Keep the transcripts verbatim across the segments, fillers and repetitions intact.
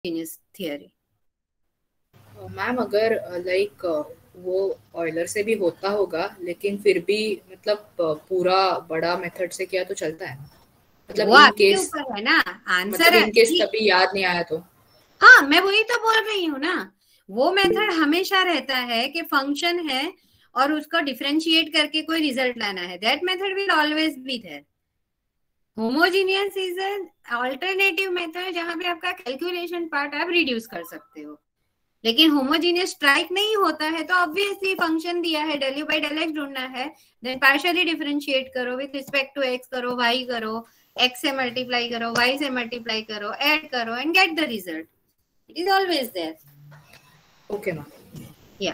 Homogeneous theory. Ma'am अगर like वो Euler से भी होता होगा लेकिन फिर भी मतलब पूरा बड़ा मेथड से किया तो चलता है, मतलब वो इन आपके केस, ऊपर है ना, आंसर मतलब है इन केस कि कभी याद नहीं आया तो। हाँ मैं वही तो बोल रही हूँ ना, वो मेथड हमेशा रहता है कि फंक्शन है और उसको डिफरेंशिएट करके कोई रिजल्ट लाना है, that method will always be there. Homogeneous is an alternative method जहां पे आपका कैलकुलेशन पार्ट आप रिड्यूस कर सकते हो, लेकिन होमोजीनियस स्ट्राइक नहीं होता है तो ऑब्वियसली फंक्शन दिया है del u by del x ढूंढना है, देन पार्शियली डिफरेंशिएट करो विद रिस्पेक्ट टू x करो, y करो, x से मल्टीप्लाई करो, y से मल्टीप्लाई करो, ऐड करो and get the result, it is always there. Okay ma'am. या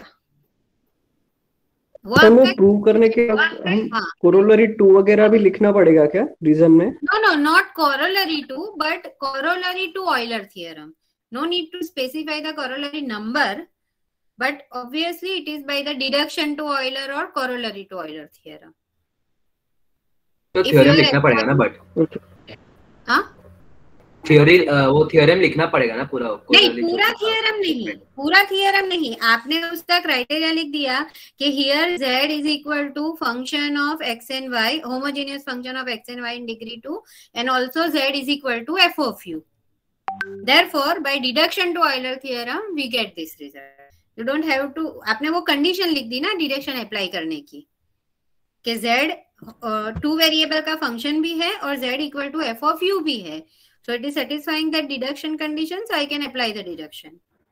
वो हमें प्रूव करने के बाद हम कोरोलरी टू वगैरह भी लिखना पड़ेगा क्या रीजन में? No no not corollary to but corollary to Euler theorem, no need to specify the corollary number, but obviously it is by the deduction to Euler or corollary to Euler theorem. तो theorem लिखना पड़ेगा ना, but हाँ theory वो theorem लिखना पड़ेगा ना पूरा? नहीं पूरा थ्योरम नहीं, पूरा थ्योरम नहीं, आपने उसका क्राइटेरिया लिख दिया कि here z is equal to function of x and y, homogeneous function of x and y in degree two, and also z is equal to f of u. Therefore, by deduction to Euler theorem, we get this result. You don't have to, आपने वो condition लिख दी ना deduction apply करने की कि z two variable का फंक्शन भी है और z equal to f of u भी है, so it is satisfying that deduction condition, so I can apply the deduction.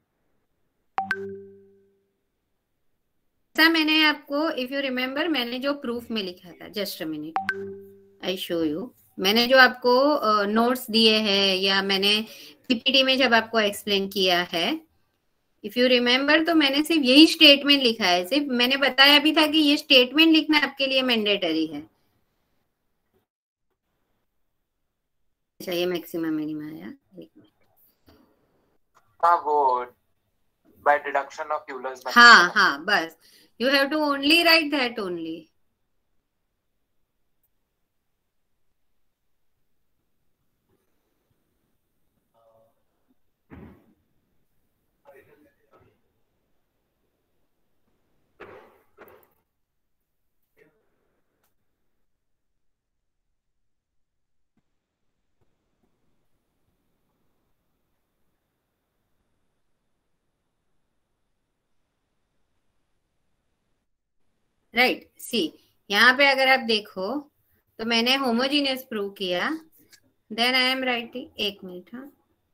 ऐसा मैंने आपको, if you remember, मैंने जो प्रूफ में लिखा था, just a minute, I show you. मैंने जो आपको नोट्स uh, दिए हैं या मैंने पीपीटी में जब आपको एक्सप्लेन किया है, इफ यू रिमेम्बर, तो मैंने सिर्फ यही स्टेटमेंट लिखा है, सिर्फ मैंने बताया भी था कि ये स्टेटमेंट लिखना आपके लिए मैंडेटरी है। अच्छा ये मैक्सिमम मिनिमम आया, एक मिनट। हाँ वो बाय डिडक्शन ऑफ यूलर्स। हाँ हाँ बस, you have to only write that only. Right right. See यहाँ पे अगर आप देखो तो मैंने होमोजीनियस प्रूव किया, देन आई एम राइटिंग, एक मिनट हाँ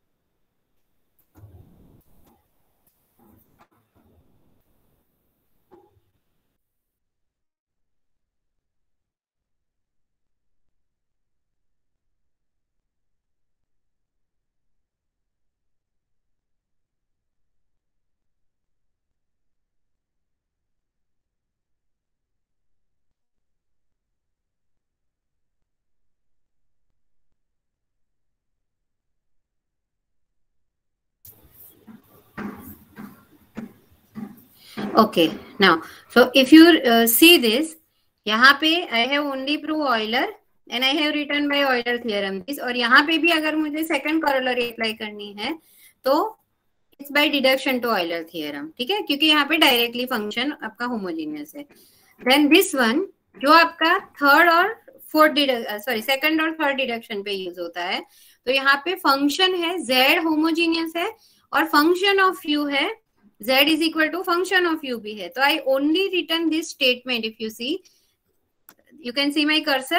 okay now so if you uh, see this, यहाँ पे I have only prove Euler and I have written by Euler theorem this, और यहाँ पे भी अगर मुझे second corollary अप्लाई करनी है तो it's by deduction to Euler theorem, ठीक है, क्योंकि यहाँ पे डायरेक्टली फंक्शन आपका होमोजीनियस है। then this one जो आपका थर्ड और फोर्थ सॉरी सेकंड और थर्ड डिडक्शन पे यूज होता है, तो यहाँ पे फंक्शन है z होमोजीनियस है और फंक्शन ऑफ u है z is equal to function of u भी है, तो I only written this statement. If you see, you can see my cursor.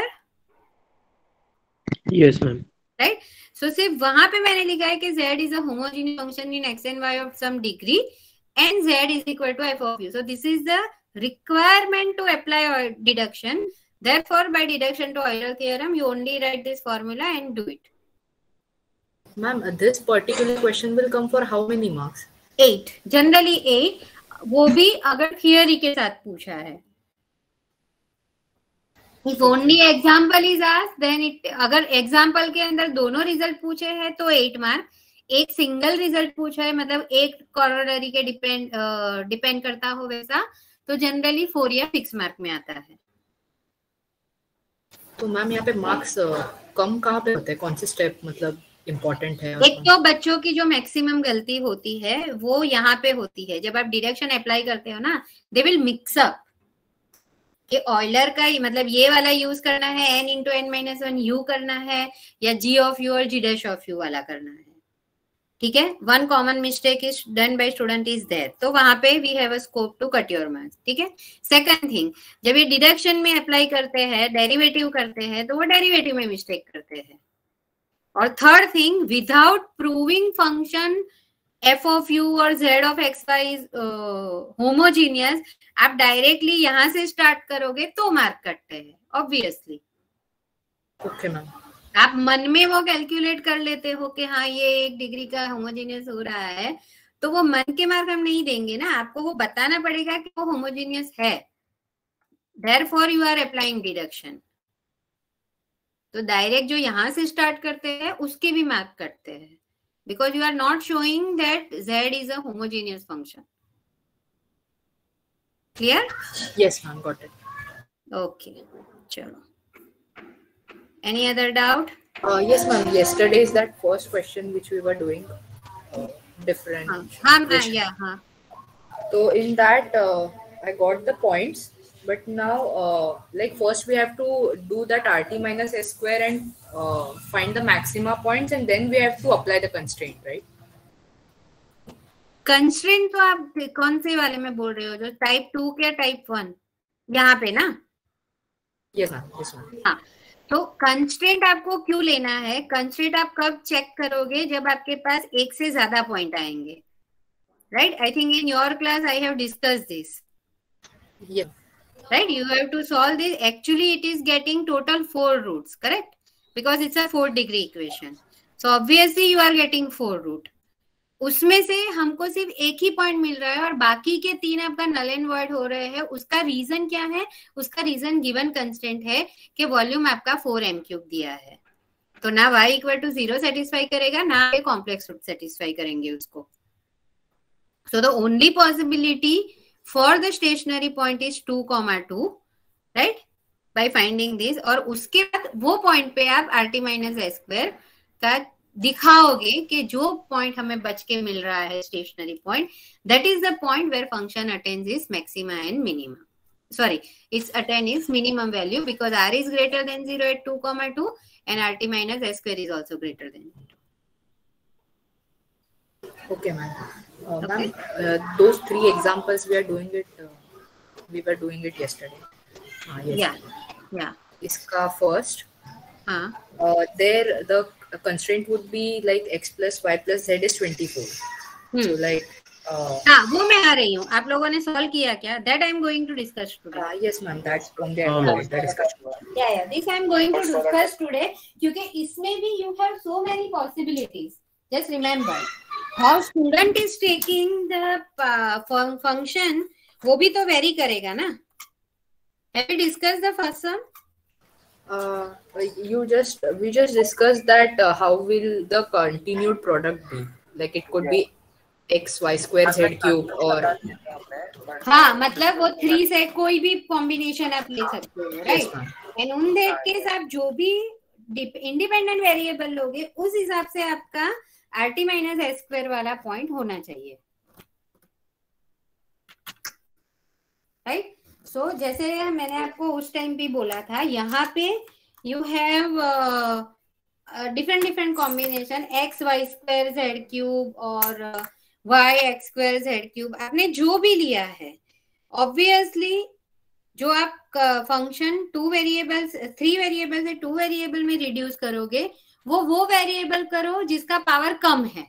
Yes ma'am. Right? So सिर्फ वहां पे मैंने लिखा है कि z is a homogeneous function in x and y of some degree and z is equal to f of u. So this is the requirement to apply deduction. Therefore, by deduction to Euler theorem, you only write this formula and do it. Ma'am, this particular question will come for how many marks? Eight, generally eight, वो भी अगर theory के साथ पूछा है। If only example is asked, then it, अगर example के अंदर दोनों रिजल्ट पूछे हैं तो एट मार्क, एक सिंगल रिजल्ट पूछा है मतलब एक कॉरोलरी के डिपेंड डिपेंड करता हो वैसा, तो जनरली फोर या सिक्स मार्क में आता है। तो मैम यहाँ पे मार्क्स कम कहाँ पे होते हैं, कौन से स्टेप, मतलब इम्पोर्टेंट है। एक तो बच्चों की जो मैक्सिमम गलती होती है वो यहाँ पे होती है, जब आप डिडक्शन अप्लाई करते हो ना, दे विल मिक्स अप कि ऑयलर का मतलब ये वाला यूज करना है, n into n minus one u करना है, या जी ऑफ यू और जी डैश ऑफ यू वाला करना है। ठीक है, one common mistake is done by student is there, तो वहां पे we have a scope to cut your marks. ठीक है, सेकंड थिंग, जब ये डिडक्शन में अप्लाई करते हैं, डेरिवेटिव करते हैं, तो वो डेरिवेटिव में मिस्टेक करते हैं। और third thing, without proving function f of u और z of xy is homogeneous, आप डायरेक्टली यहां से स्टार्ट करोगे तो मार्क कटते हैं ऑब्वियसली। ओके मैम, आप मन में वो कैलकुलेट कर लेते हो कि हाँ ये एक डिग्री का होमोजीनियस हो रहा है, तो वो मन के मार्क हम नहीं देंगे ना, आपको वो बताना पड़ेगा कि वो होमोजीनियस है, therefore you are applying deduction. तो डायरेक्ट जो यहां से स्टार्ट करते हैं उसके भी मार्क कटते हैं, because you are not showing that z is a homogeneous function. Clear? yes ma'am, got it. Okay, chalo. Any other doubt? Uh, yes ma'am, yesterday's that first question which we were doing uh, different. हाँ हाँ yeah हाँ. So in that uh, I got the points, but now uh, like first we have to do that rt minus s square and uh, find the maxima points, and then we have to apply the constraint, right? Constraint तो आप कौन से वाले में बोल रहे हो, जो टाइप टू के टाइप वन यहाँ पे ना? yes ma'am, yes ma'am. हाँ, तो कंस्ट्रेंट आपको क्यों लेना है? कंस्ट्रेंट आप कब चेक करोगे? जब आपके पास एक से ज्यादा पॉइंट आएंगे, right? I think in your class I have discussed this. Yeah. Right, you have to solve this. Actually it is getting total four roots, correct? Because it's a four degree equation, so obviously you are getting four root. उसमें से हमको सिर्फ एक ही point मिल रहा है और बाकी के तीन आपका नल एंड वॉइड हो रहे हैं. उसका रीजन क्या है? उसका रीजन गिवन कंस्टेंट है कि वॉल्यूम आपका फोर एम क्यूब दिया है, तो ना y equal to zero satisfy करेगा, ना ये कॉम्प्लेक्स रूट सेटिस्फाई करेंगे उसको. So the only possibility for the stationary point is two comma two, right? By finding this, और उसके बाद वो पॉइंट पे आप rt minus s square का दिखाओगे कि जो पॉइंट हमें बच के मिल रहा है stationary point, that is the point where function attains its maxima and minima. Sorry, its attain its minimum value because r is greater than zero at two comma two and rt minus s square is also greater than zero. Okay ma'am. Uh, Okay. ma'am, uh, those three examples we are doing it. Uh, we were doing it yesterday. Ah, yes. Yeah, yeah. Iska first. हाँ. Uh, there the constraint would be like x plus y plus z is twenty-four. Hmm. So like. Uh, हाँ, वो मैं आ रही हूँ. आप लोगों ने solve किया क्या? That I am going to discuss today. uh, yes ma'am, that's from the हाँ, that, that discussion. Yeah, yeah. This I am going to discuss today क्योंकि इसमें भी you have so many possibilities. Just remember, how student is taking the uh, fun- function, वो भी तो vary करेगा ना? Have we discussed the first one? Uh, you just we just discussed that uh, how will the continued product be? Like it could be x y square z cube or. हाँ, मतलब वो three से कोई भी combination आप ले सकते हो, right? And in that case आप जो भी इंडिपेंडेंट वेरिएबल लोगे उस हिसाब से आपका rt माइनस एस स्क्वायर वाला पॉइंट होना चाहिए, राइट? सो जैसे मैंने आपको उस टाइम भी बोला था, यहाँ पे you have different different combination x y square z cube और y x square z cube. आपने जो भी लिया है, ऑब्वियसली जो आप function two variables three variable से टू वेरिएबल में रिड्यूस करोगे, वो वो वेरिएबल करो जिसका पावर कम है,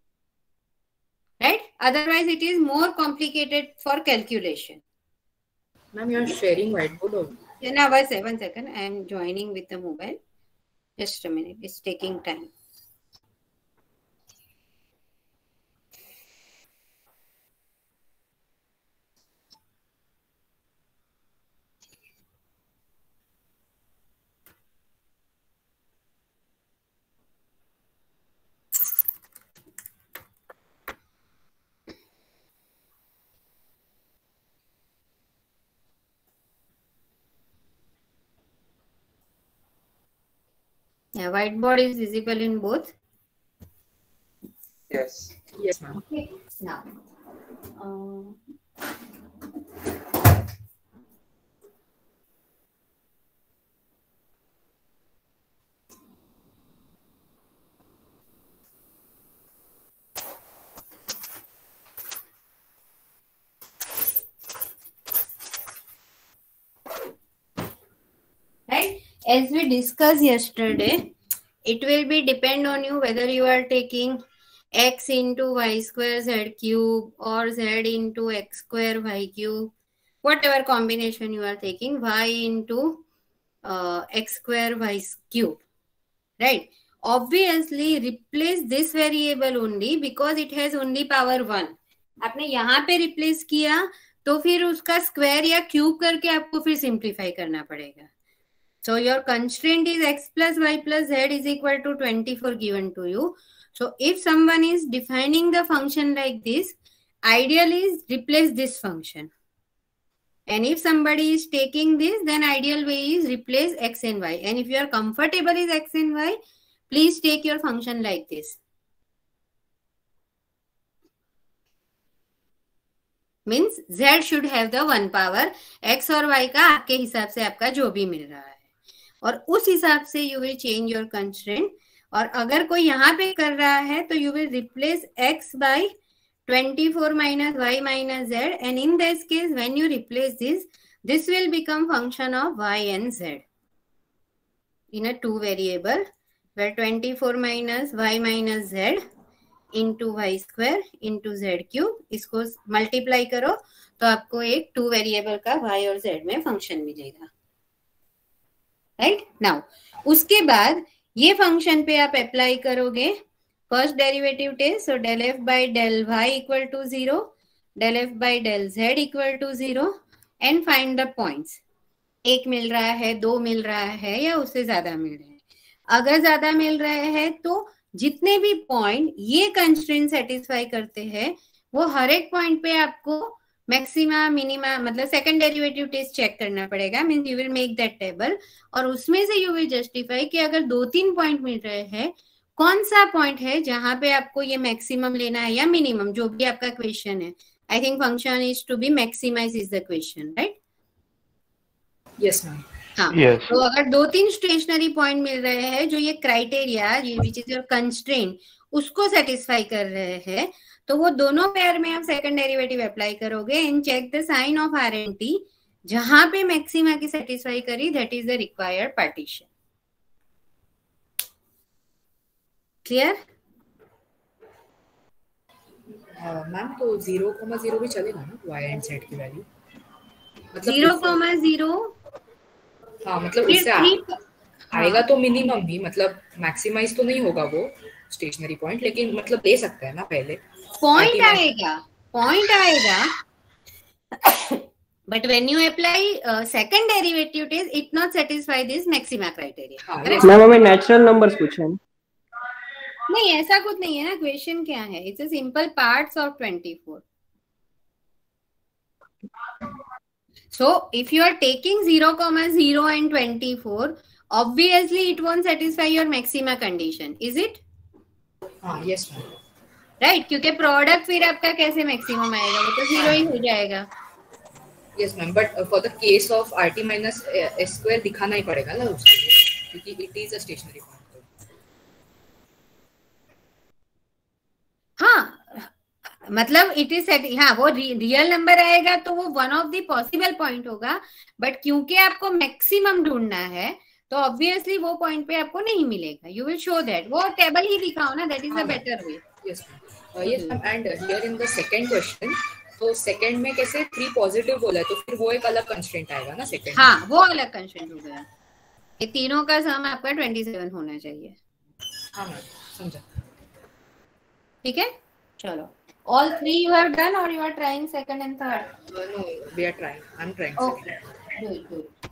right? Otherwise it is more complicated for calculation. Ma'am, you are sharing whiteboard. Now, one second, one second. I am joining with the mobile. Just a minute. It's taking time. Yeah, whiteboard is visible in both. Yes. Yes, ma'am. Okay. Now, um, right? As we discussed yesterday, it will be depend on you whether you are taking x into y square z cube or z into x square y cube, whatever combination you are taking, y into uh, x square y cube, right? Obviously replace this variable only because it has only power one. आपने यहाँ पे replace किया तो फिर उसका square या cube करके आपको फिर सिंप्लीफाई करना पड़ेगा. So your constraint is x plus y plus z is equal to twenty-four given to you. So if someone is defining the function like this, ideal is replace this function. And if somebody is taking this, then ideal way is replace x and y. And if you are comfortable with x and y, please take your function like this. Means z should have the one power. X और y का आपके हिसाब से आपका जो भी मिल रहा है और उस हिसाब से you will change your constraint. और अगर कोई यहाँ पे कर रहा है तो you will replace x by twenty-four minus y minus z, and in this case when you replace this, this will become function of y and z in a two variable where twenty-four minus y minus z into y square into z cube, इसको multiply करो तो आपको एक two variable का y और z में function मिलेगा. Right now उसके बाद ये फंक्शन पे आप अप्लाई करोगे first derivative test. So del f by del y equal to zero, del f by del z equal to zero and find the points. एक मिल रहा है, दो मिल रहा है या उससे ज्यादा मिल रहे हैं. अगर ज्यादा मिल रहे हैं तो जितने भी पॉइंट ये कंस्ट्रेंट सेटिस्फाई करते हैं वो हर एक पॉइंट पे आपको मैक्सिमा मिनिमा मतलब सेकंड डेरिवेटिव टेस्ट चेक करना पड़ेगा. Means you will make that table और उसमें से यू विल जस्टिफाई कि अगर दो तीन पॉइंट मिल रहे हैं कौन सा पॉइंट है जहां पे आपको ये मैक्सिमम लेना है या मिनिमम, जो भी आपका क्वेश्चन है. I think function is to be maximize is the question, right? Yes ma'am. हाँ Yes. तो अगर दो तीन स्टेशनरी पॉइंट मिल रहे हैं जो ये criteria which is your constraint उसको सेटिस्फाई कर रहे हैं तो वो दोनों पेयर में आप सेकंड डेरिवेटिव अप्लाई करोगे and check the sign of r and t. जहां पे मैक्सिमा की सेटिस्फाई करी that is the required partition. Clear? Ma'am तो जीरो कोमा जीरो भी चलेगा ना y एंड z की वैल्यू? जीरो कॉमा जीरो हाँ मतलब इससे आएगा तो मिनिमम भी, मतलब मैक्सिमाइज तो नहीं होगा वो स्टेशनरी पॉइंट, लेकिन मतलब ले सकता है ना पहले पॉइंट आएगा पॉइंट आएगा but when you apply second derivative test it not satisfy this maxima criteria. Ma'am हमें नेचुरल नंबर्स पूछे हैं. नहीं ऐसा कुछ नहीं है ना. क्वेश्चन क्या है? It's a simple parts of twenty-four. So if you are taking zero comma zero and twenty-four, obviously it won't satisfy your maxima condition, is it? हाँ yes ma'am. Right, क्योंकि प्रोडक्ट फिर आपका कैसे मैक्सिमम आएगा, वो तो जीरो ही हो जाएगा. Yes ma'am, but uh, for the case of rt minus s square दिखाना ही पड़ेगा ना उसके लिए, क्योंकि it is a stationary point. हाँ मतलब इट इज सेट. हाँ वो रियल नंबर आएगा तो वो one of the possible point होगा, बट क्योंकि आपको मैक्सिमम ढूंढना है तो ऑब्वियसली वो पॉइंट पे आपको नहीं मिलेगा. You will show that. वो टेबल ही दिखाओ ना, that is the better way. Yes yes ma'am. And here in the second question तो सेकंड में कैसे थ्री पॉजिटिव बोला है तो फिर वो एक अलग कंस्ट्रेंट आएगा ना सेकंड. हाँ वो अलग कंस्ट्रेंट हो गया. ये तीनों का सम आपका सत्ताईस होना चाहिए. हाँ मैम समझा. ठीक है चलो. All three you have done or you are trying second and third? Uh, no, we are trying. I'm trying. Okay. Good, good.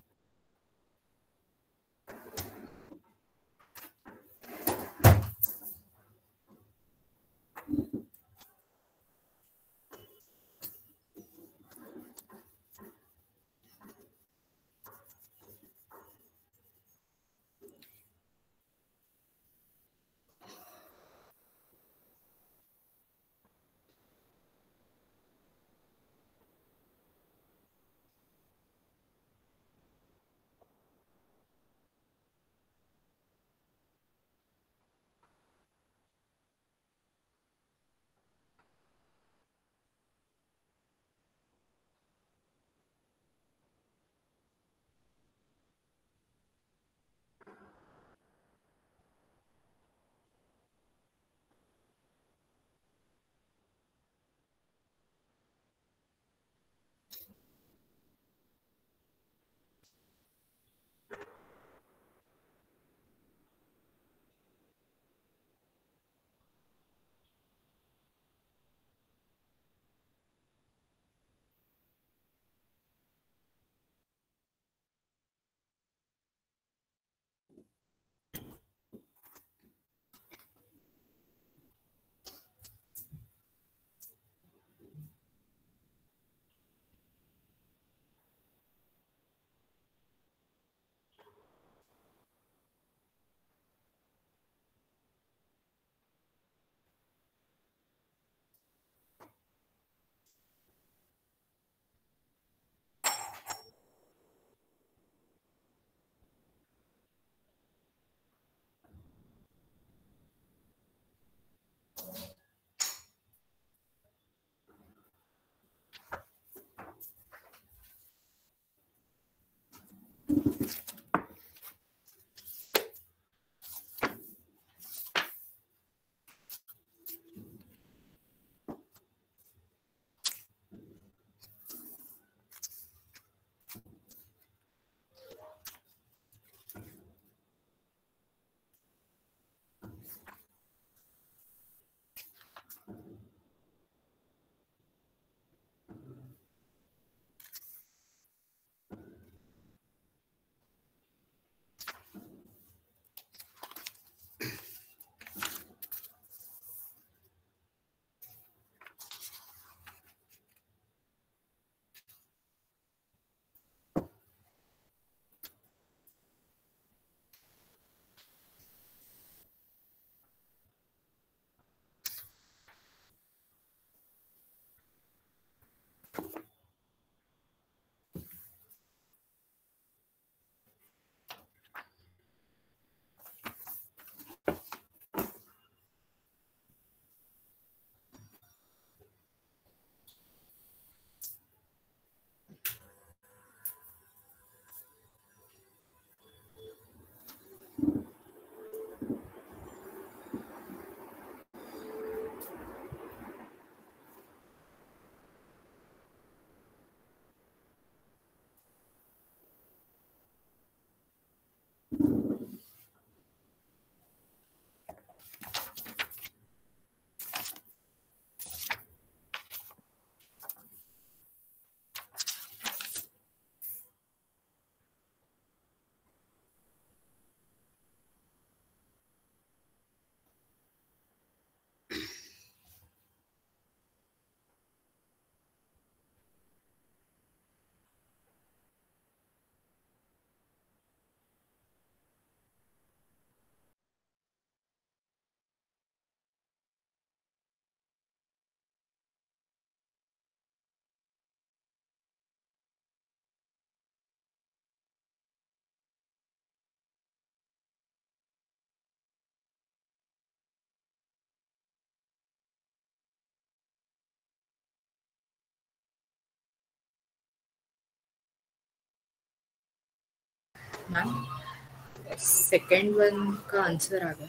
Ma'am second one का आंसर आ गया.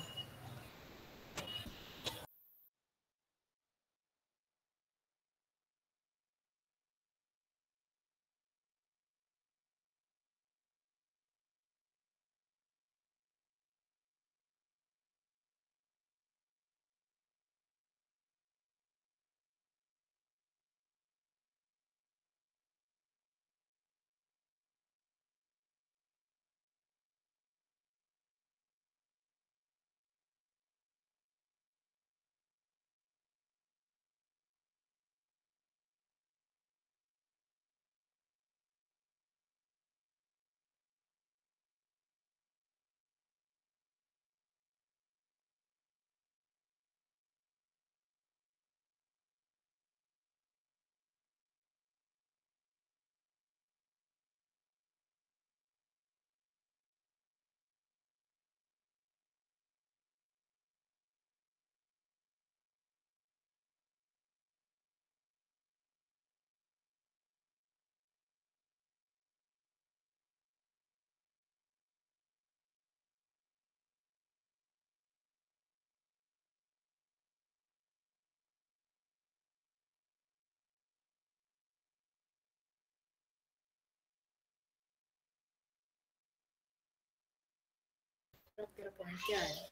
तेरा पॉइंट क्या है?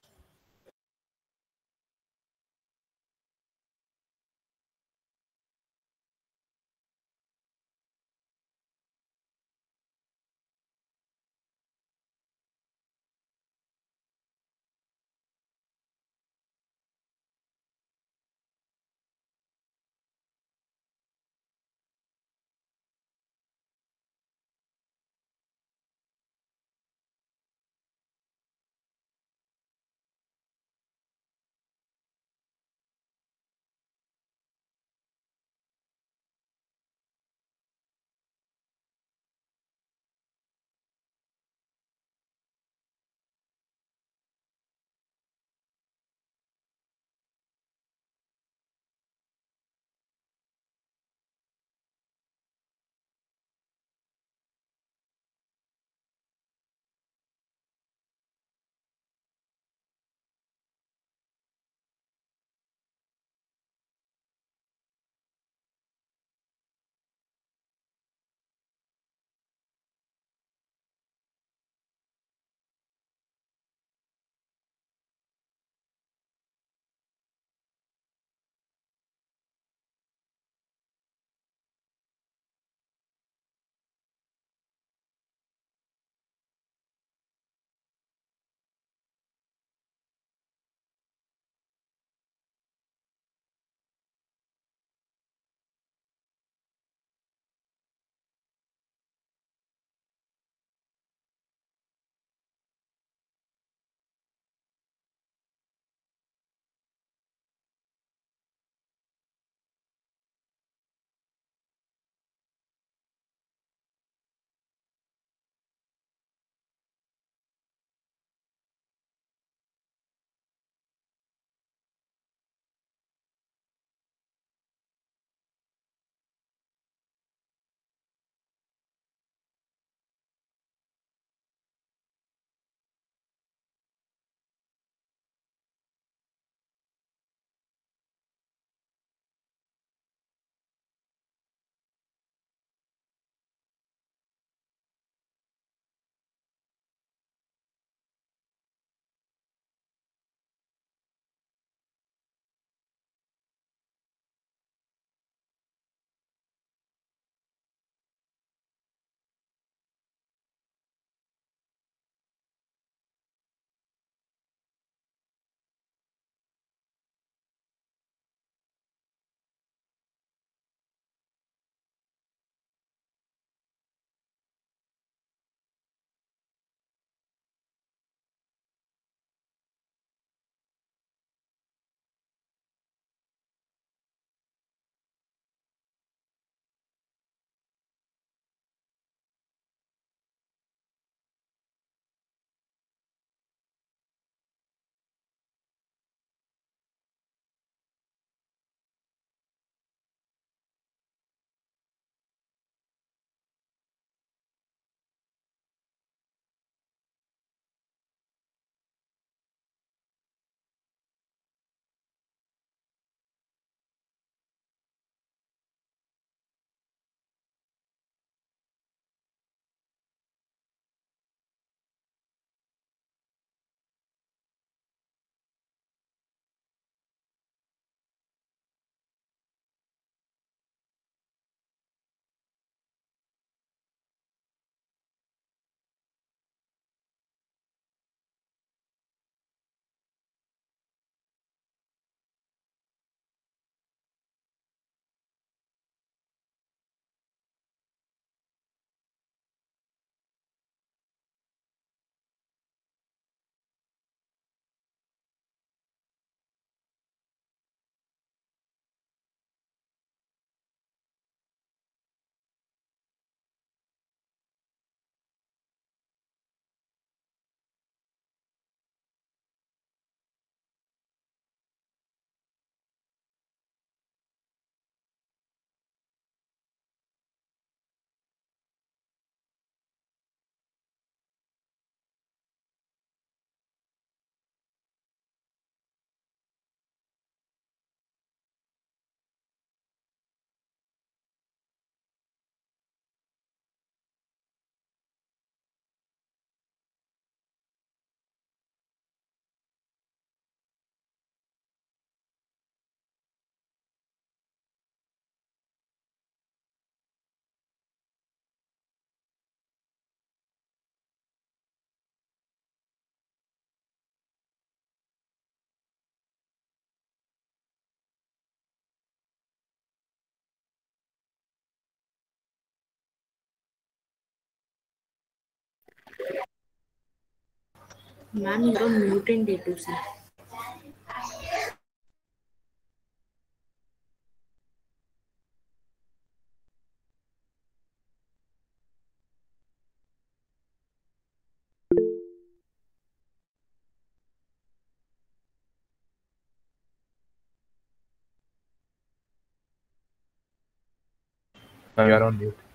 Ma'am, you're on mute in D two C. No, you are on mute.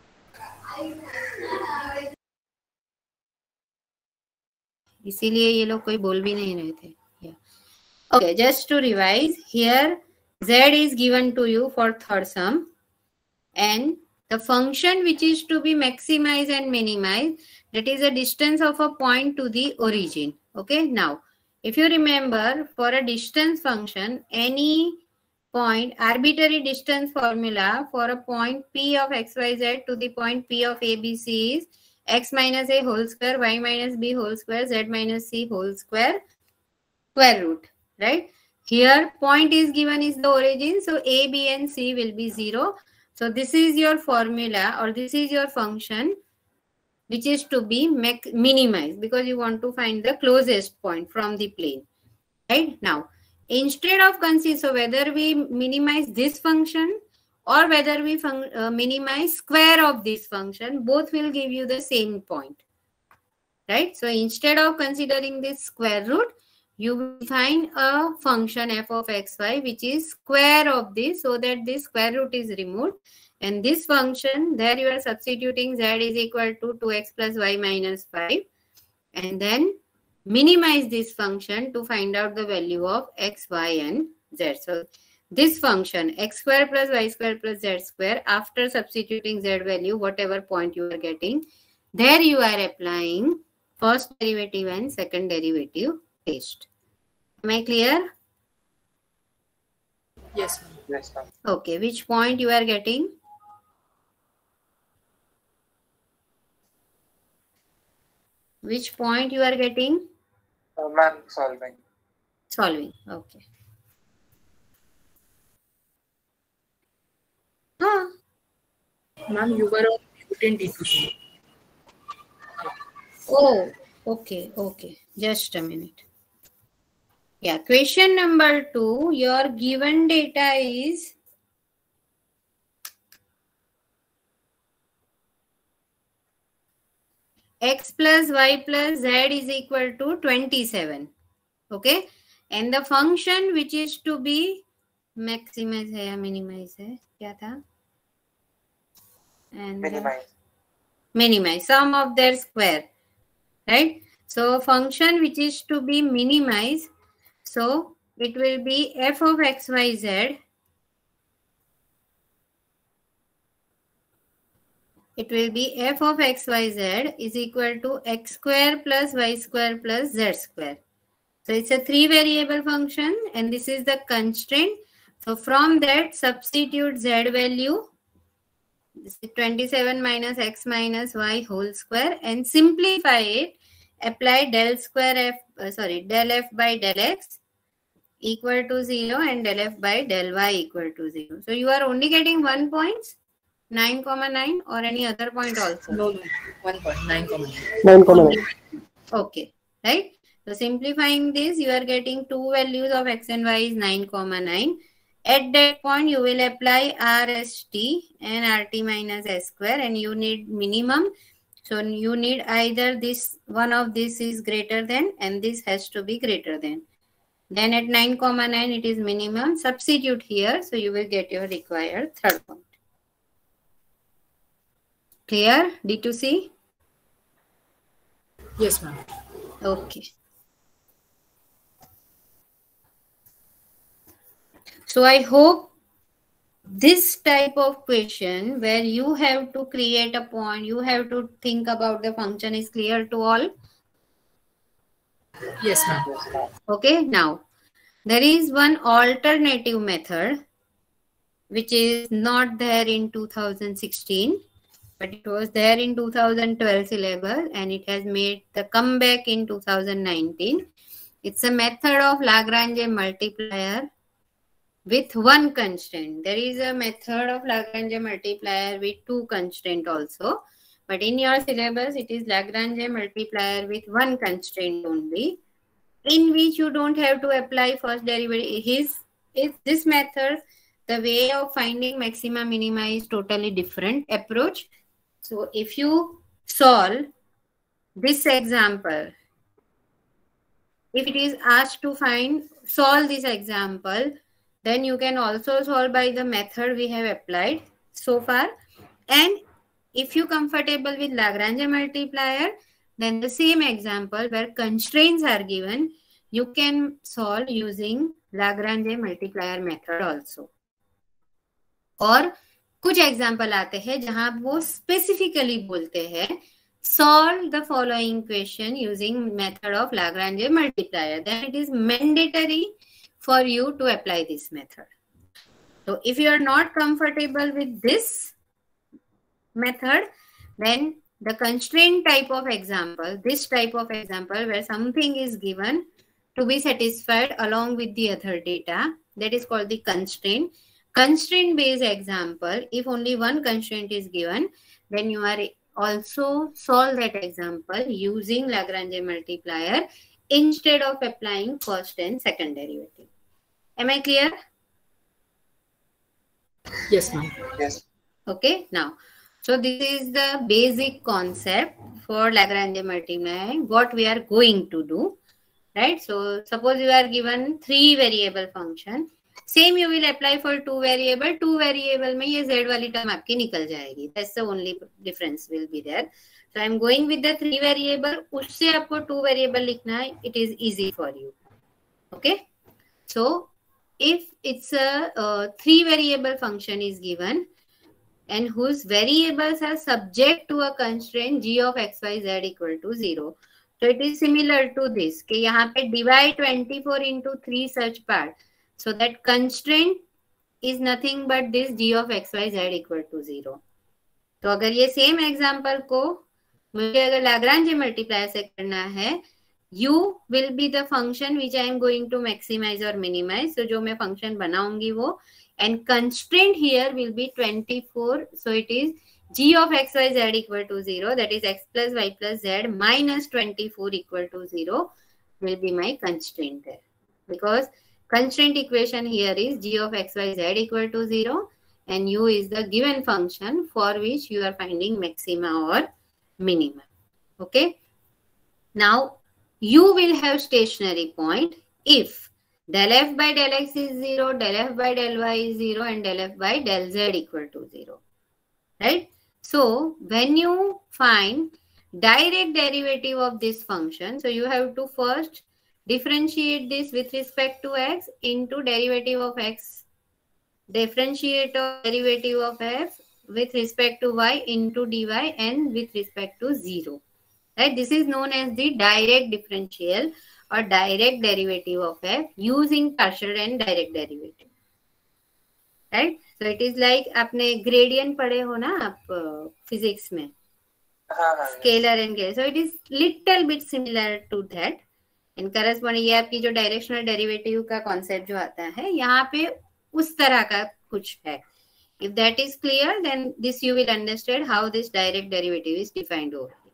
इसीलिए ये लोग कोई बोल भी नहीं रहे थे. Yeah. Okay, just to revise, here z is given to you for third sum, and the function which is to be maximized and minimized, that is a distance of a point to the origin. Okay, now if you remember, for a distance function, any point, arbitrary distance formula for a point P of xyz to the point P of abc is x minus a whole square, y minus b whole square, z minus c whole square, square root, right? Here point is given is the origin, so a, b and c will be zero. So this is your formula, or this is your function which is to be minimized, because you want to find the closest point from the plane, right? Now instead of consider, so whether we minimize this function or whether we fun, uh, minimize square of this function, both will give you the same point, right? So instead of considering this square root, you will find a function f of xy which is square of this, so that this square root is removed, and this function, there you are substituting z is equal to two x plus y minus five, and then minimize this function to find out the value of x, y and z. So this function x square plus y square plus z square, after substituting z value, whatever point you are getting, there you are applying first derivative and second derivative test. Am I clear? Yes, ma'am. Yes, ma'am. Okay, which point you are getting? Which point you are getting? Uh, ma'am, solving. Solving, okay. Huh. Ma'am, you were on mute in D two C. Oh, okay, okay. Just a minute. Yeah, question number two, your given data is x plus y plus z is equal to twenty-seven. Okay, and the function which is to be maximize है या minimize है क्या था? And Minimize. minimize sum of their square, right? So function which is to be minimized, so it will be f of xyz. It will be f of xyz is equal to x square plus y square plus z square. So it's a three variable function, and this is the constraint. So from that, substitute z value. This is twenty-seven minus x minus y whole square, and simplify it. Apply del square f, uh, sorry, del f by del x equal to zero and del f by del y equal to zero. So you are only getting one point, nine comma nine, or any other point also? No, no, one point nine comma nine. nine comma nine. Okay, right? So simplifying this, you are getting two values of x and y is nine comma nine. At that point, you will apply R S T and R T minus S square, and you need minimum. So you need either this, one of this is greater than, and this has to be greater than. Then at nine comma nine, it is minimum. Substitute here, so you will get your required third point. Clear? D two C? Yes, ma'am. Okay. So I hope this type of question where you have to create a point, you have to think about the function is clear to all. Yes, ma'am. Okay, now there is one alternative method which is not there in two thousand sixteen, but it was there in two thousand twelve syllabus, and it has made the comeback in two thousand nineteen. It's a method of Lagrange multiplier with one constraint. There is a method of Lagrange multiplier with two constraints also, but in your syllabus it is Lagrange multiplier with one constraint only, in which you don't have to apply first derivative. His is this method, the way of finding maxima minima is totally different approach. So if you solve this example, if it is asked to find solve this example, then you can also solve by the method we have applied so far. And if you comfortable with Lagrange multiplier, then the same example where constraints are given, you can solve using Lagrange multiplier method also. और कुछ example आते हैं जहां वो specifically बोलते हैं solve the following question using method of Lagrange multiplier, then it is mandatory for you to apply this method. So if you are not comfortable with this method, then the constraint type of example, this type of example where something is given to be satisfied along with the other data, that is called the constraint. Constraint based example, if only one constraint is given, then you are also solve that example using Lagrange multiplier instead of applying first and second derivative. Am I clear? Yes, ma'am. Yes. Okay, now, so this is the basic concept for Lagrange multiplier, what we are going to do, right? So suppose you are given three variable function, same you will apply for two variable, two variable में ये z वाली term आपकी निकल जाएगी. That's the only difference will be there. So I am going with the three variable, उससे आपको two variable लिखना है, it is easy for you. Okay. So if it's a uh, three variable function is given and whose variables are subject to a constraint g of xyz equal to zero. So it is similar to this कि यहाँ पे divide twenty-four into three such part. So that constraint is nothing but this g of xyz equal to zero. तो अगर ये same example को मुझे अगर Lagrange multiplier से करना है, u will be the function which I am going to maximize or minimize. So जो मैं function बनाऊंगी वो, and constraint here will be twenty-four. So it is g of xyz equal to zero, that is x plus y plus z minus twenty-four equal to zero will be my constraint there. Because constraint equation here is g of xyz equal to zero and u is the given function for which you are finding maxima or minima. Okay. Now u will have stationary point if del f by del x is zero, del f by del y is zero and del f by del z equal to zero. Right. So when you find direct derivative of this function, so you have to first differentiate this with respect to x into derivative of x, differentiate of derivative of f with respect to y into dy and with respect to zero. Right? This is known as the direct differential or direct derivative of f using partial and direct derivative. Right? So it is like आपने gradient पढ़े हो ना आप physics में, scalar and gradient. So it is little bit similar to that. In corresponding ये आपकी जो directional derivative का कॉन्सेप्ट जो आता है यहाँ पे उस तरह का कुछ है. If that is clear then this you will understand how this direct derivative is defined over here.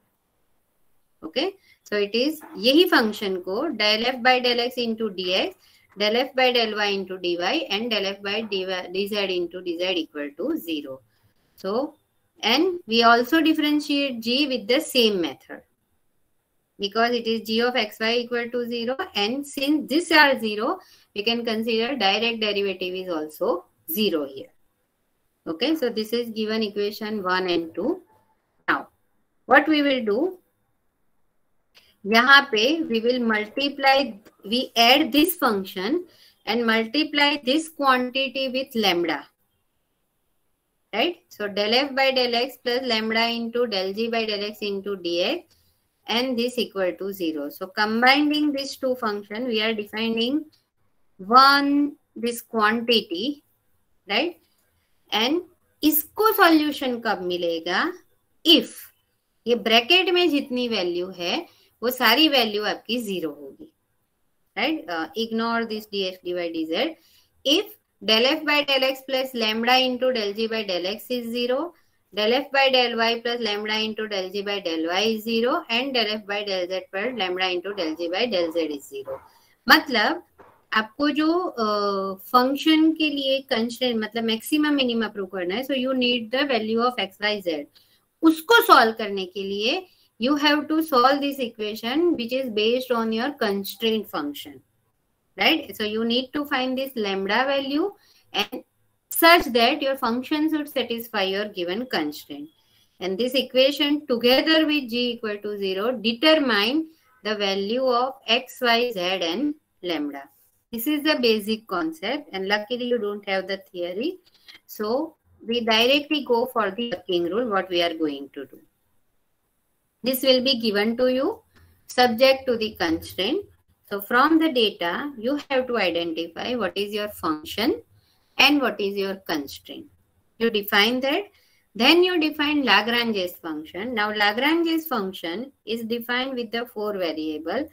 Okay, so it is यही फंक्शन को del f by del x into dx, del f by del y into dy and del f by dz into dz equal to zero. So and we also differentiate g with the same method, because it is g of xy equal to zero, and since these are zero, we can consider direct derivative is also zero here. Okay, so this is given equation one and two. Now, what we will do, यहाँ पे we will multiply, we add this function and multiply this quantity with lambda. Right? So del f by del x plus lambda into del g by del x into dx. And this equal to zero. So combining these two functions, we are defining one this quantity, right? And इसको solution कब मिलेगा? If ये bracket में जितनी value है, वो सारी value आपकी zero होगी, right? Uh, ignore this dx dy dz. If del f by del x plus lambda into del g by del x is zero, del f by del y plus lambda into del g by del y is zero and del f by del z पर lambda into del g by del z is zero. मतलब आपको जो function uh, के लिए constraint मतलब maximum minimum prove करना है, so you need the value of x y z. उसको सॉल्व करने के लिए you have to solve this equation which is based on your constraint function, right? So you need to find this lambda value and such that your function should satisfy your given constraint, and this equation together with g equal to zero determine the value of x, y, z and lambda. This is the basic concept, and luckily you don't have the theory, so we directly go for the working rule, what we are going to do. This will be given to you subject to the constraint. So from the data, you have to identify what is your function and what is your constraint. You define that. Then you define Lagrange's function. Now Lagrange's function is defined with the four variable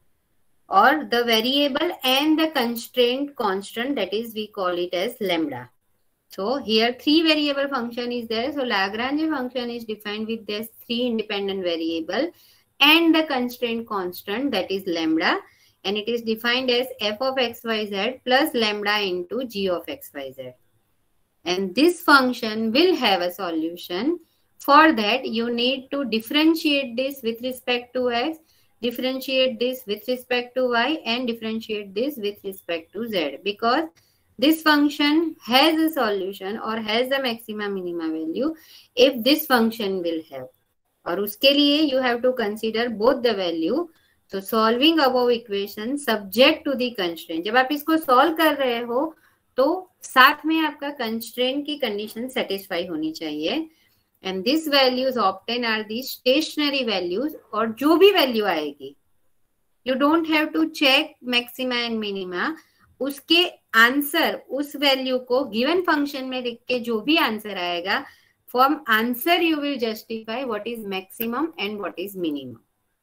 or the variable and the constraint constant, that is we call it as lambda. So here three variable function is there. So Lagrange function is defined with this three independent variable and the constraint constant, that is lambda, and it is defined as f of xyz plus lambda into g of xyz. And this function will have a solution. For that you need to differentiate this with respect to x, differentiate this with respect to y and differentiate this with respect to z, because this function has a solution or has a maxima minima value if this function will have. और उसके लिए you have to consider both the value. So solving above equation subject to the constraint. जब आप इसको solve कर रहे हो तो साथ में आपका constraint की condition satisfy होनी चाहिए. And these values obtained are the stationary values, और जो भी value आएगी you don't have to check maxima and minima. उसके आंसर उस वैल्यू को गिवन फंक्शन में लिख के जो भी आंसर आएगा, from answer you will justify what is maximum and what is minimum.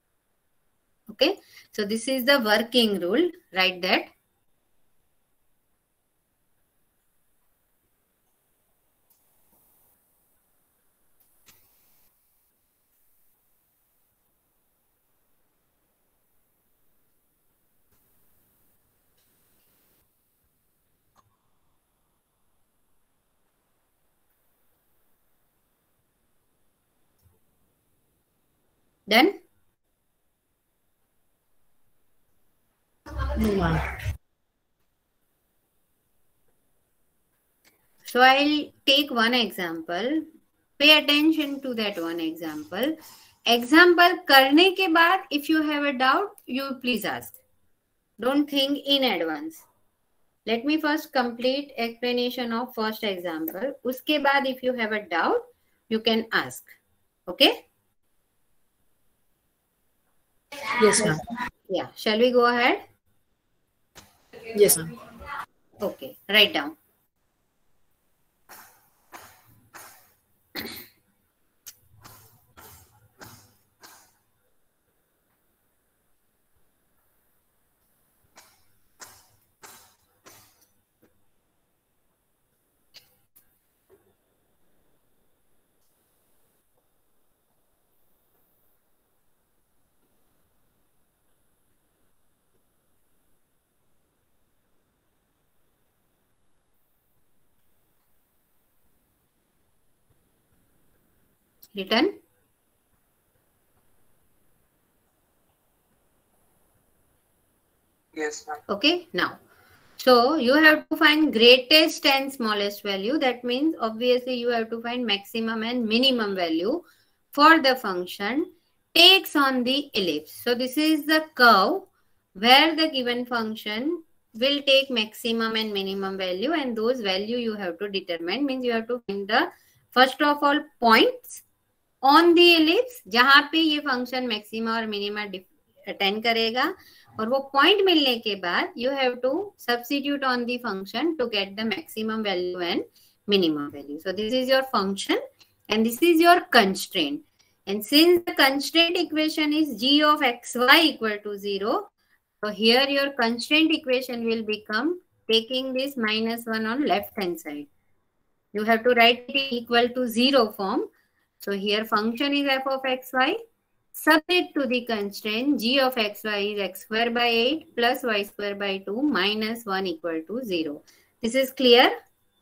Okay, so this is the working rule. Right that. Done? No. So I'll take one example. Pay attention to that one example. Example करने के बाद if you have a doubt, you please ask. Don't think in advance. Let me first complete explanation of first example. उसके बाद if you have a doubt, you can ask. Okay? Yes, ma'am. Yeah. Shall we go ahead? Yes, ma'am. Okay. Write down. Written? Yes, ma'am. Okay, now. So you have to find greatest and smallest value. That means obviously you have to find maximum and minimum value for the function takes on the ellipse. So this is the curve where the given function will take maximum and minimum value, and those value you have to determine. Means you have to find the first of all points on the ellipse जहाँ पे ये function maxima और minima attain करेगा, और वो point मिलने के बाद you have to substitute on the function to get the maximum value and minimum value. So this is your function and this is your constraint. And since the constraint equation is g of xy equal to zero, so here your constraint equation will become taking this minus one on left hand side. you have to write it equal to zero form. So here function is f of xy, subject to the constraint g of xy is x square by eight plus y square by two minus one equal to zero. This is clear?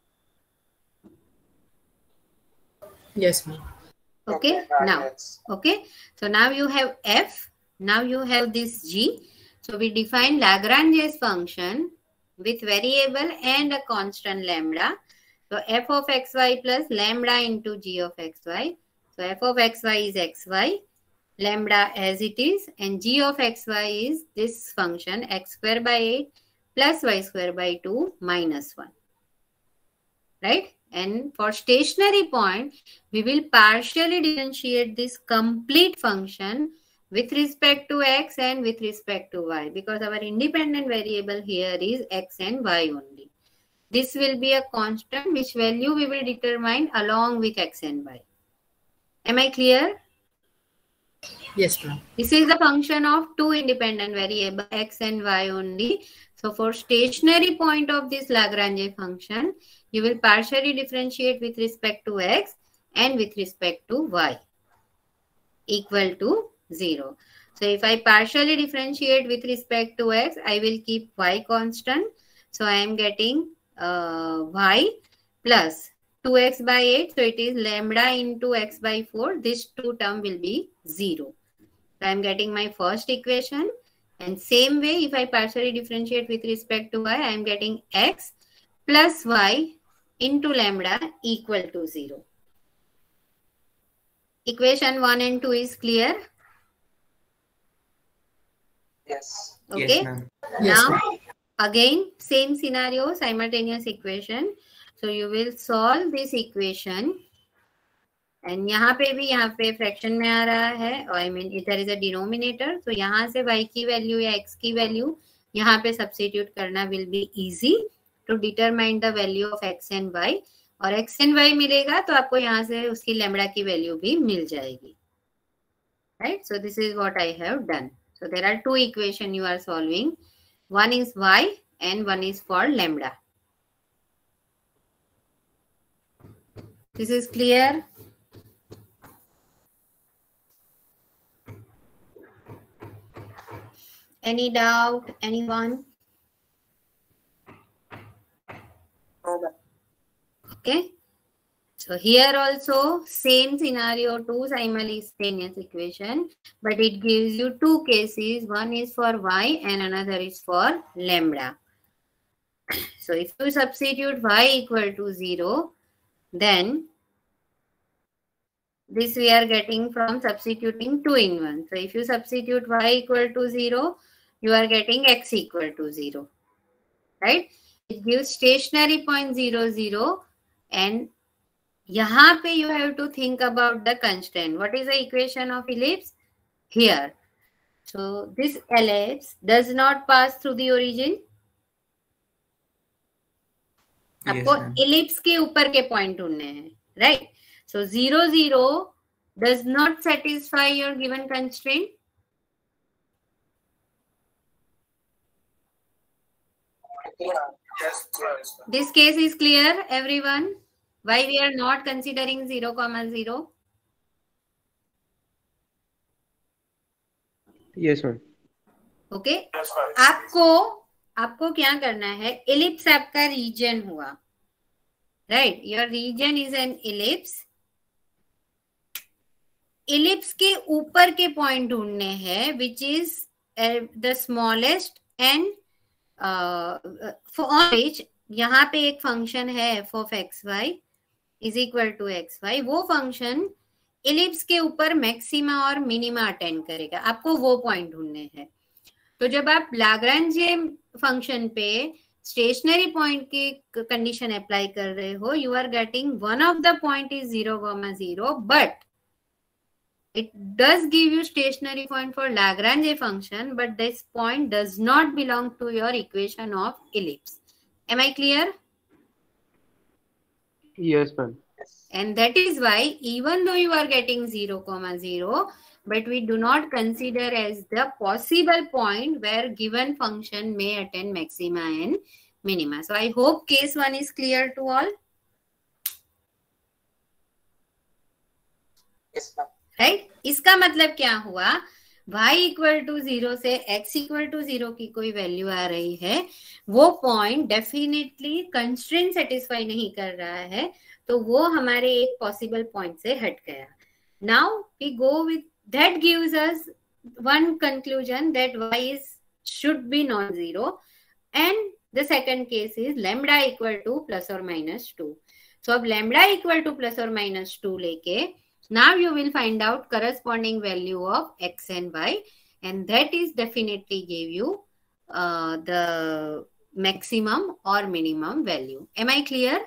Yes, ma'am. Okay, Okay, now, yes. okay, so now you have f, now you have this g. So we define Lagrange's function with variable and a constant lambda. So f of xy plus lambda into g of xy. So f of xy is xy, lambda as it is, and g of xy is this function x square by eight plus y square by two minus one. Right? And for stationary point, we will partially differentiate this complete function with respect to x and with respect to y, because our independent variable here is x and y only. This will be a constant which value we will determine along with x and y. Am I clear? Yes, ma'am. This is the function of two independent variables, x and y only. So for stationary point of this Lagrange function, you will partially differentiate with respect to x and with respect to y equal to zero. So if I partially differentiate with respect to x, I will keep y constant. So I am getting uh, y plus two x by eight. So it is lambda into x by four. This two term will be zero. So I am getting my first equation. And same way, if I partially differentiate with respect to y, I am getting x plus y into lambda equal to zero. Equation one and two is clear? Yes. Okay. Yes, ma'am. Yes, Now, ma'am. again, same scenario, simultaneous equation. So you will solve this equation. And यहाँ पे भी यहाँ पे fraction में आ रहा है, I mean इधर इज अ डिनोमिनेटर, तो यहाँ से y की वैल्यू या x की वैल्यू यहाँ पे सब्स्टिट्यूट करना will be easy to determine the value of x and y, और x एंड y मिलेगा तो आपको यहाँ से उसकी लैम्बडा की वैल्यू भी मिल जाएगी. Right, so this is what I have done. So there are two equation you are solving, one is y and one is for lambda. This is clear? Any doubt? Anyone? Okay. So here also same scenario, two simultaneous equation, but it gives you two cases. One is for y and another is for lambda. So if you substitute y equal to zero, then this we are getting from substituting two in one. So if you substitute y equal to zero, you are getting x equal to zero, right? It gives stationary point zero, zero, and यहाँ पे you have to think about the constraint. What is the equation of ellipse? Here. So this ellipse does not pass through the origin. आपको ellipse के ऊपर के point ढूंढने हैं, right? So zero, zero does not satisfy your given constraint. Yeah. Yes, yes. This case is clear, everyone? Why we are not considering zero comma zero? Yes, ma'am. Okay. Yes, ma'am. आपको आपको क्या करना है? Ellipse आपका region हुआ, right? Your region is an ellipse. Ellipse के ऊपर के point ढूंढने हैं, which is uh, the smallest and uh, for on which यहाँ पे एक function है f of xy is equal to xy. वो function ellipse के ऊपर maxima और minima अटेंड करेगा. आपको वो point ढूंढने हैं. तो जब आप लाग्रांजे फंक्शन पे स्टेशनरी पॉइंट की कंडीशन अप्लाई कर रहे हो, you are getting one of the point is zero comma zero, but it does give you stationary point for Lagrange function, but this point does not belong to your equation of ellipse. Am I clear? Yes, ma'am. And that is why even though you are getting zero comma zero, but we do not consider as the possible point where given function may attain maxima and minima. So I hope case one is clear to all. Right. इसका मतलब क्या हुआ, y equal to zero से x equal to zero की कोई value आ रही है, वो पॉइंट डेफिनेटली कंस्ट्रेंट सेटिस्फाई नहीं कर रहा है, तो वो हमारे एक पॉसिबल पॉइंट से हट गया। Now we go with that gives us one conclusion that y is should be non-zero, and the second case is lambda equal to plus or minus two. So अब lambda equal to plus or minus two लेके now you will find out corresponding value of x and y, and that is definitely give you uh, the maximum or minimum value. Am I clear?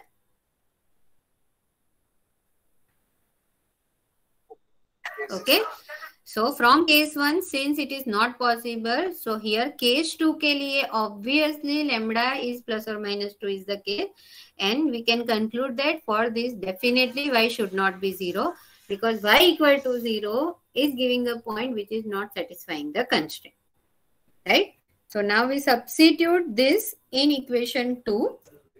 Okay. So from case one, since it is not possible, so here case two के लिए obviously lambda is plus or minus two is the case, and we can conclude that for this definitely y should not be zero, because y equal to zero is giving a point which is not satisfying the constraint, right? So now we substitute this in equation two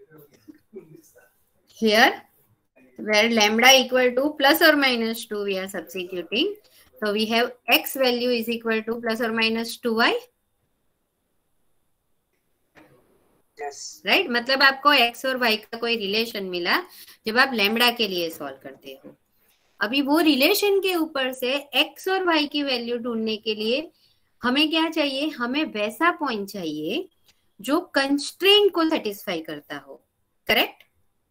here, where lambda equal to plus or minus two we are substituting. So we have x value is equal to plus or minus two y. Yes. Right? मतलब आपको x और y का कोई relation मिला जब आप lambda के लिए सॉल्व करते हो। अभी वो रिलेशन के ऊपर से x और y की वैल्यू ढूंढने के लिए हमें क्या चाहिए, हमें वैसा पॉइंट चाहिए जो कंस्ट्रेंट को सेटिस्फाई करता हो, correct?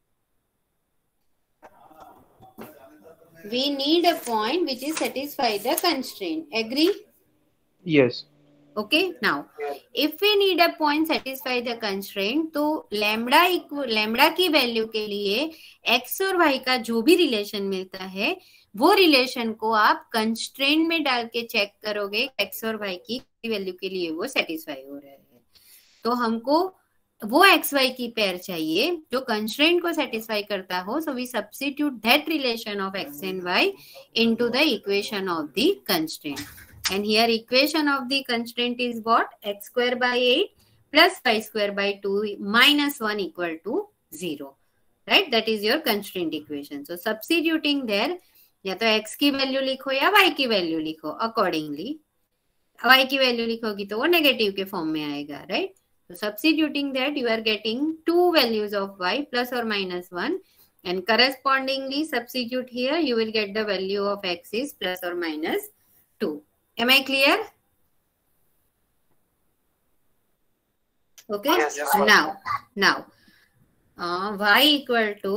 We need a point which is satisfy the constraint. Agree? Yes. Okay. Now, if we need a point satisfy the constraint, तो lambda equal lambda की वैल्यू के लिए x और y का जो भी रिलेशन मिलता है, वो रिलेशन को आप कंस्ट्रेंट में डाल के चेक करोगे x और y की वैल्यू के लिए वो सेटिस्फाई हो रहा है। तो हमको वो एक्स वाई की पेयर चाहिए जो कंस्ट्रेंट को सेटिस्फाई करता हो। So we substitute that relation of x and y into the equation of the constraint, and here equation of the constraint is what, x square by eight plus y square by two minus one equal to zero, right? That is your constraint equation. So substituting there, या तो x की value लिखो या Y की value लिखो accordingly. Y की value लिखोगी तो वो नेगेटिव के फॉर्म में आएगा, right? So substituting that, you are getting two values of y plus or minus one, and correspondingly substitute here, you will get the value of x is plus or minus two. Am I clear? Okay. Yes, yes, now, now uh, y equal to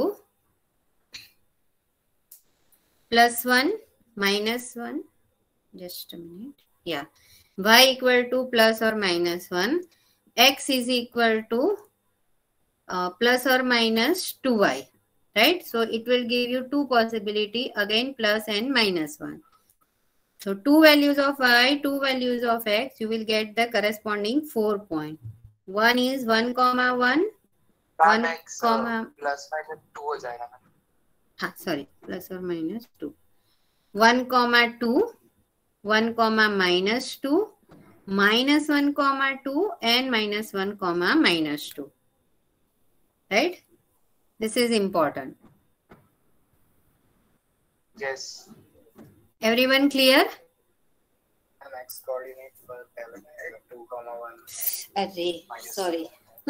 plus one minus one. Just a minute. Yeah, y equal to plus or minus one. X is equal to uh, plus or minus two y, right? So it will give you two possibility, again plus and minus one. So two values of y, two values of x, you will get the corresponding four point. One is one comma one, one x comma plus minus two हो जाएगा ना? हाँ, sorry, plus or minus two. One comma two, one comma minus two, minus one comma two, and minus one comma minus two, right? This is important. Yes. Everyone clear? And x coordinate for two comma one. Array, sorry.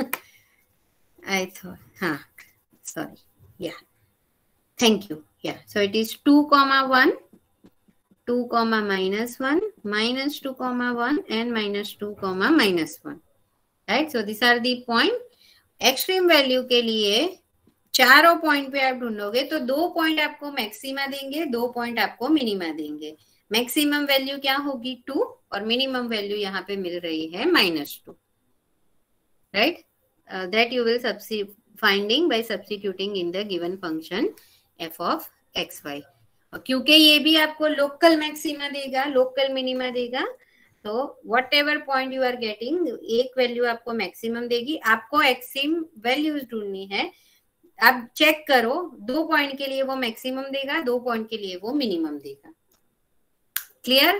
I thought, huh, sorry. Yeah. Thank you. Yeah. So it is two comma one, two comma minus one, minus two comma one, and minus two comma minus one, right? So these are the point. Extreme value के लिए चारों point पे आप ढूंढोगे तो दो point आपको maxima देंगे, दो पॉइंट आपको मिनिमा देंगे। मैक्सिमम वैल्यू क्या होगी, टू, और मिनिमम वैल्यू यहाँ पे मिल रही है minus two, right? That you will finding by substituting in the given function f of x y. क्योंकि ये भी आपको लोकल मैक्सिमा देगा, लोकल मिनिमा देगा, तो whatever point you are getting, एक वैल्यू आपको मैक्सिमम देगी। आपको एक्सिम वैल्यूज ढूंढनी है, आप चेक करो, दो पॉइंट के लिए वो मैक्सिमम देगा, दो पॉइंट के लिए वो मिनिमम देगा। क्लियर?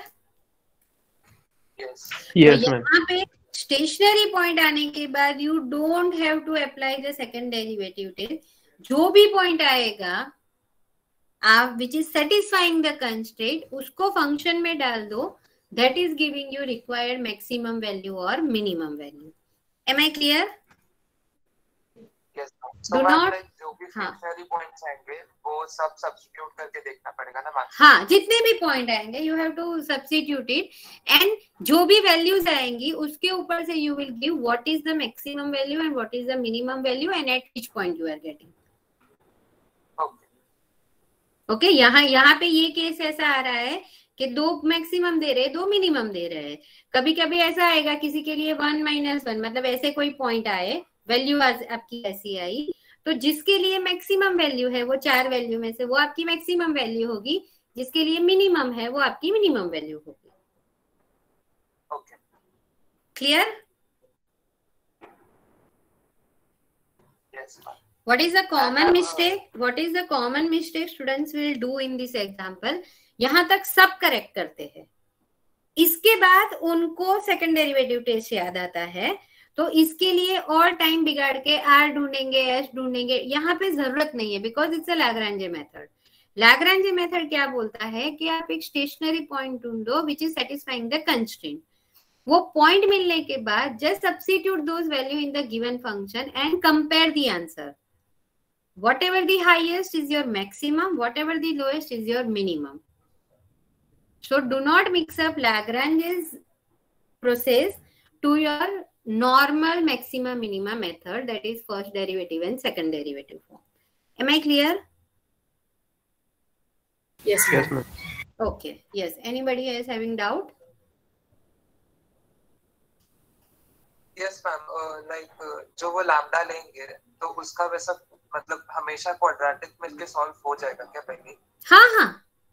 Yes. Yes, तो ma'am. यहाँ पे स्टेशनरी पॉइंट आने के बाद you don't have to apply the second derivative test. जो भी पॉइंट आएगा आप which is satisfying the constraint उसको फंक्शन में डाल दो, that is giving you required maximum value और minimum value. Am I clear? Yes, Do not- जो भी हाँ। stationary points आएंगे वो सब सब्स्टिट्यूट करके देखना पड़ेगा ना मैक्सिमम। हाँ, जितने भी पॉइंट आएंगे you have to substitute it, and जो भी वैल्यूज आएंगी उसके ऊपर से you will give what is the maximum value and what is the minimum value and at which point you are getting. Okay okay, यहाँ यहाँ पे ये केस ऐसा आ रहा है कि दो मैक्सिमम दे रहे हैं, दो मिनिमम दे रहे हैं। कभी कभी ऐसा आएगा किसी के लिए वन माइनस वन, मतलब ऐसे कोई पॉइंट आए, वैल्यू आपकी ऐसी आई, तो जिसके लिए मैक्सिमम वैल्यू है वो चार वैल्यू में से वो आपकी मैक्सिमम वैल्यू होगी, जिसके लिए मिनिमम है वो आपकी मिनिमम वैल्यू होगी। Okay clear? Yes ma'am. What is the common mistake? What is the common mistake students will do in this example? यहाँ तक सब करेक्ट करते हैं, इसके बाद उनको सेकंड डेरिवेटिव टेस्ट याद आता है, तो इसके लिए और टाइम बिगाड़ के आर ढूंढेंगे, एस ढूंढेंगे, यहाँ पे जरूरत नहीं है, because it's a Lagrange method. Lagrange method क्या बोलता है कि आप एक स्टेशनरी पॉइंट ढूंढो which is satisfying the constraint. वो पॉइंट मिलने के बाद just substitute those value in the given function and compare the answer. Whatever the highest is your maximum, whatever the lowest is your minimum. So do not mix up Lagrange's process to your normal maximum minima method, that is first derivative and second derivative form. Am I clear? Yes, Yes, ma'am. ma'am. Okay. Yes. Anybody else having doubt? Yes ma'am, like जो वो lambda लेंगे तो उसका वैसा मतलब हमेशा quadratic मिलके solve हो जाएगा क्या पहले? हाँ हाँ,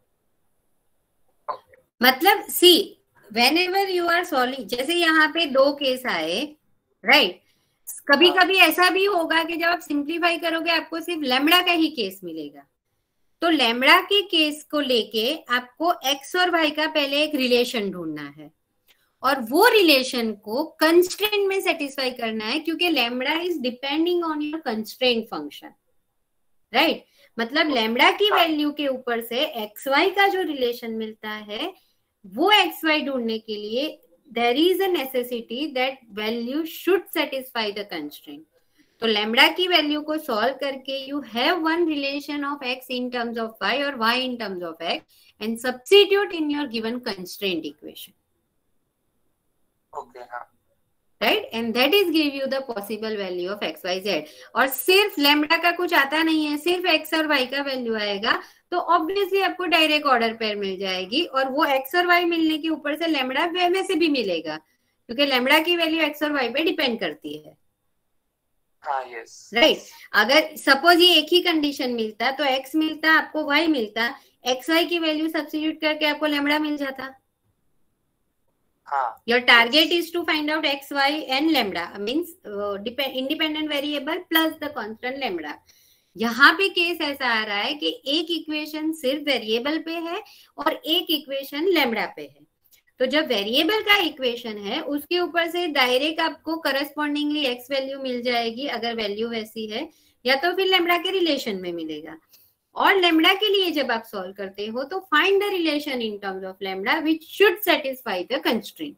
ओके मतलब सी whenever you are solving, जैसे यहाँ पे दो केस आए, राइट? कभी कभी ऐसा भी होगा कि जब आप सिंप्लीफाई करोगे आपको सिर्फ लैम्डा का ही केस मिलेगा, तो लैम्डा के केस को लेके आपको एक्स और वाई का पहले एक रिलेशन ढूंढना है, और वो रिलेशन को कंस्ट्रेंट में सेटिस्फाई करना है, क्योंकि lambda is depending on your constraint function, right? मतलब लैम्डा की वैल्यू के ऊपर से एक्स वाई का जो रिलेशन मिलता है, वो एक्स वाई ढूंढने के लिए there is a necessity that value should satisfy the constraint. तो लैम्डा की वैल्यू को सॉल्व करके you have one relation of x in terms of y और y in terms of x and substitute in your given constraint equation, okay हाँ right? And that is give you the possible value of x y z. और सिर्फ lambda का कुछ आता नहीं है, सिर्फ एक्स और वाई का वैल्यू आएगा, तो ऑब्वियसली आपको डायरेक्ट ऑर्डर पेयर मिल जाएगी, और वो एक्स और वाई मिलने के ऊपर से लैम्डा वैसे भी मिलेगा, क्योंकि लैम्डा की वैल्यू एक्स और वाई पे डिपेंड करती है, हाँ यस राइट? अगर सपोज ये एक ही कंडीशन मिलता तो एक्स मिलता, आपको वाई मिलता, एक्स वाई की वैल्यू सब्स्टिट्यूट करके आपको लैम्डा मिल जाता। हाँ Your target is to find out x, y and lambda, means uh, depend, independent variable plus the constant lambda. यहाँ पे केस ऐसा आ रहा है कि एक इक्वेशन सिर्फ वेरिएबल पे है और एक इक्वेशन लैम्डा पे है। तो जब वेरिएबल का इक्वेशन है उसके ऊपर से डायरेक्ट आपको करस्पॉन्डिंगली एक्स वैल्यू मिल जाएगी अगर वैल्यू वैसी है, या तो फिर लैम्डा के रिलेशन में मिलेगा। और लैम्डा के लिए जब आप सॉल्व करते हो तो find the relation in terms of lambda which should satisfy the constraint,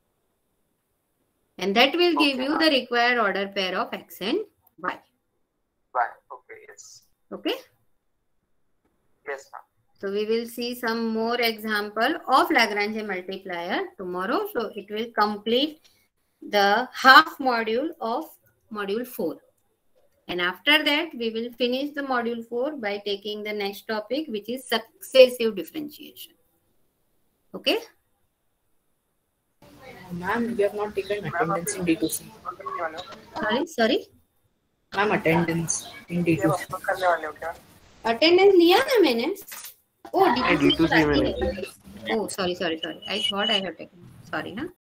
and that will give Okay, you the required order pair of x and y. Bye okay yes Okay, yes ma'am so we will see some more example of Lagrange multiplier tomorrow, so it will complete the half module of module four, and after that we will finish the module four by taking the next topic, which is successive differentiation. Okay, Ma'am, we have not taken attendance in D two C. sorry sorry Ma'am, attendance in D two C. करने वाले हो क्या? attendance लिया ना मैंने? oh D two C में oh sorry sorry sorry I thought I have taken, sorry, huh?